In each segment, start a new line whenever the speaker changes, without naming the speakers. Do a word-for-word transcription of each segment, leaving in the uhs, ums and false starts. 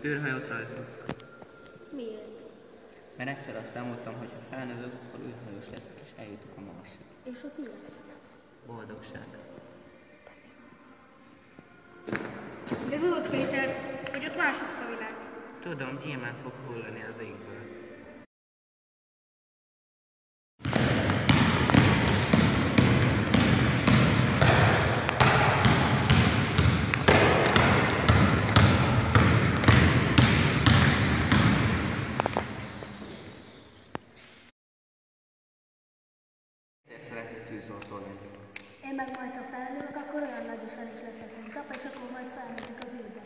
űrhajót rajzolok.
Miért?
Mert egyszer azt elmondtam, hogy ha felnövök, akkor űrhajós leszek, és eljutok a Marsig.
És ott mi lesz?
Boldogság.
De tudod, Péter, hogy ott más lesz a világ.
Tudom, gyémánt fog hullani az égből. Szeretnék tűzoltó lenni.
Én meg majd, ha felnövök, akkor olyan nagyosan is leszek, mint apa, és akkor majd felmegyek az űrbe.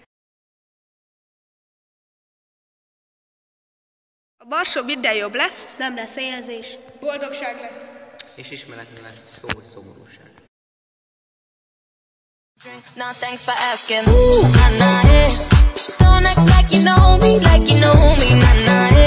A Barsó minden jobb lesz.
Nem lesz éhezés.
Boldogság lesz.
És ismeretlen lesz a szó, hogy szomorúság.
Nah, thanks for asking. Ooh, nah, nah, yeah. Don't act like you know me, like you know me, nah, nah, yeah.